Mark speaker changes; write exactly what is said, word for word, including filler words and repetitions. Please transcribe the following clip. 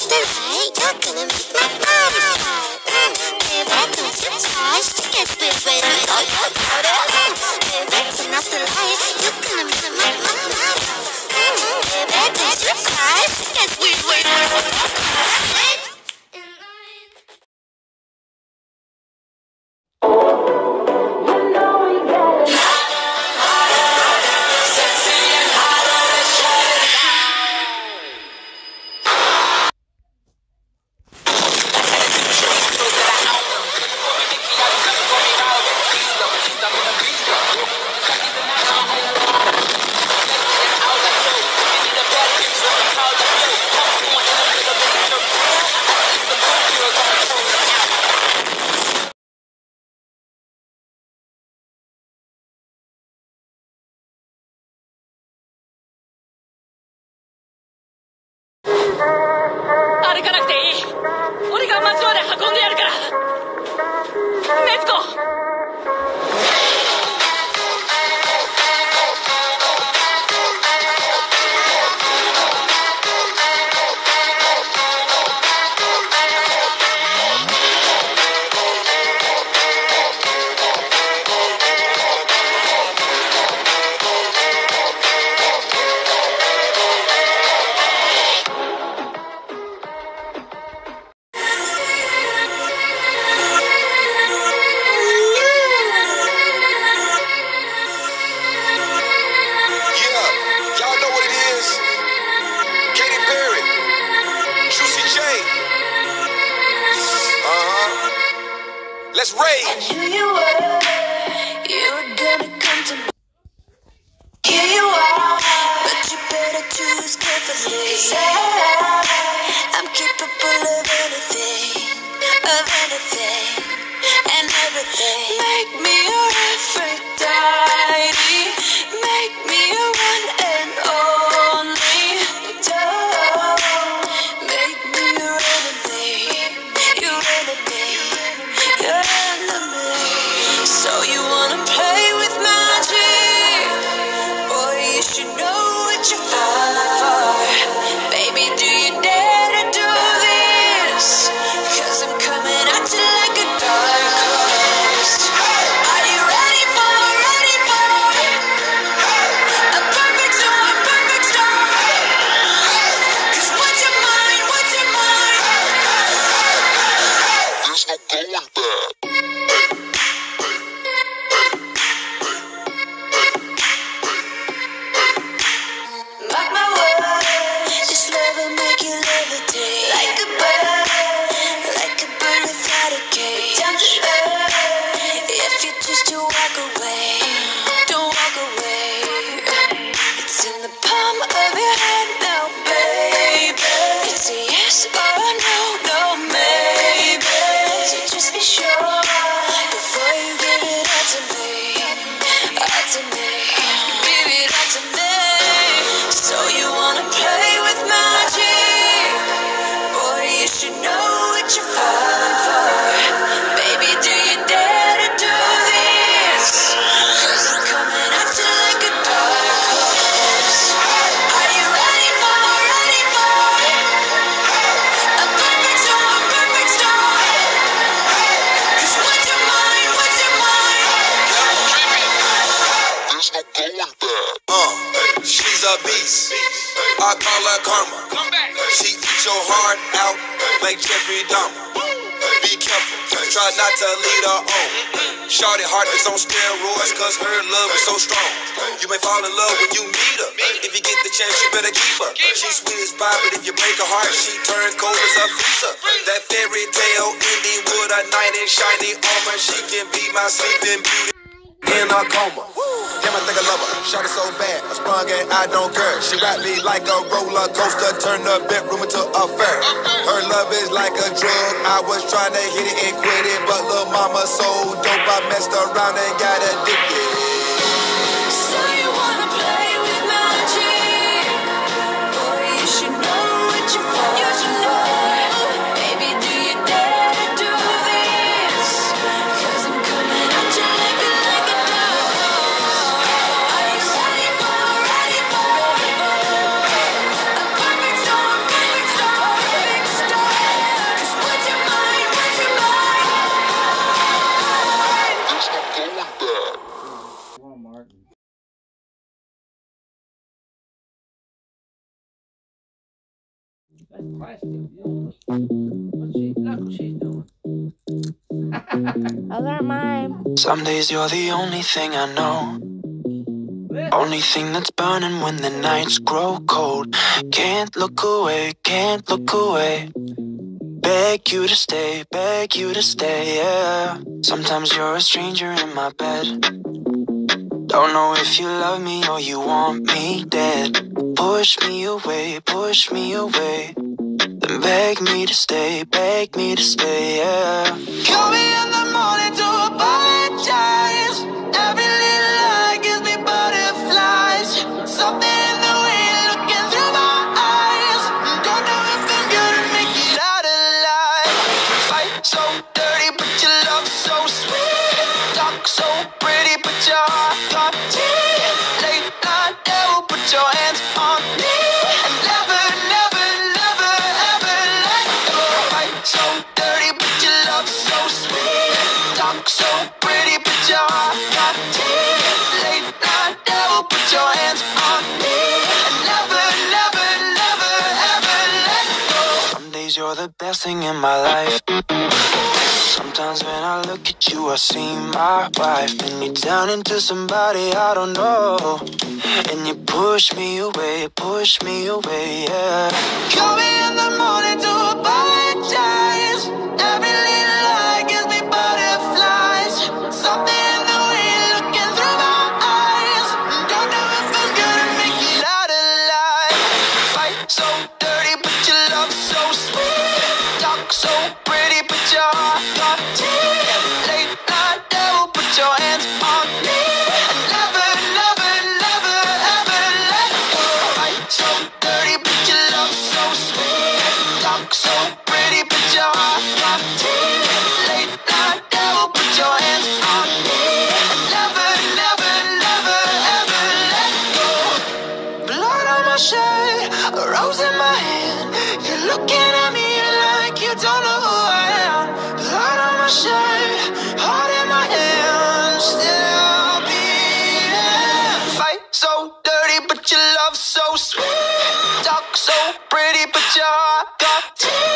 Speaker 1: 歩かなくていい。俺が街まで運んでやるから。ネツコ。
Speaker 2: Let's rage. I knew you were, you were gonna come to me. Here you are, but you better choose carefully. 'Cause I, I'm capable of anything, of anything, and everything. Make me your Aphrodite, make me your one and only. Don't make me your enemy, your enemy. So you wanna play with magic? Boy, you should know what you're falling for. Baby, do you dare to do this? 'Cause I'm coming at you like a dark horse. Are you ready for, ready for a perfect storm, perfect storm? 'Cause what's your mind, what's your mind? There's no going back. She's a beast, I call her karma. She eats your heart out like Jeffrey Dahmer. Be careful, try not to lead her on. Shorty heart is on steroids, cause her love is so strong. You may fall in love when you meet her. If you get the chance, you better keep her. She's sweet as pie, but if you break her heart, she turns cold as a freezer. That fairy tale ending with a knight in shiny armor. She can be my sleeping beauty in a coma. Damn, I think I love her. Shot it so bad, I sprung and I don't care. She ride me like a roller coaster, turn the bedroom into a fair. Her love is like a drug. I was trying to hit it and quit it, but lil' mama so dope, I messed around and got addicted. So you wanna play with magic? Boy, you should know what you're for. You should know. Baby, do you dare to do this? 'Cause I'm coming at you like a, like a dog. Are you ready for, ready for a perfect storm, perfect storm, perfect storm?
Speaker 3: Those aren't mine.
Speaker 2: Some days you're the only thing I know. Only thing that's burning when the nights grow cold. Can't look away, can't look away. Beg you to stay, beg you to stay, yeah. Sometimes you're a stranger in my bed. Don't know if you love me or you want me dead. Push me away, push me away. Then beg me to stay, beg me to stay, yeah. Call me in the morning to apologize. Every little lie gives me butterflies. Something in the way you're looking through my eyes. Don't know if I'm gonna make it out alive. Fight so dirty, but your love so sweet. Talk so pretty, but your heart got teeth. Late night devil, put your hands on me. And never, never, never, ever let go. Fight so dirty, but your love so sweet. Talk so pretty, but your heart got teeth. Late night devil, put your hands on me. And never, never, never, ever let go. Some days you're the best thing in my life. Sometimes when I look at you, I see my wife. Then you turn into somebody I don't know. And you push me away, push me away, yeah. Call me in the morning to apologize. Every little lie gives me butterflies. Something in the way you're looking through my eyes. Don't know if I'm gonna make it out alive. Fight so dirty, but your love so sweet. Talk so pretty, but your heart got teeth. Late night devil, put your hands on me. And never, never, never, ever let go. Fight so dirty, but your love so sweet. Talk so pretty, but your heart got teeth. Late night devil, put your hands on me. And never, never, never, ever let go. Blood on my shirt, a rose in my hand. You're looking at me like you don't know who I am. Blood on my shirt, heart in my hand, still beating. Fight so dirty, but your love so sweet. Talk so pretty, but your heart got teeth.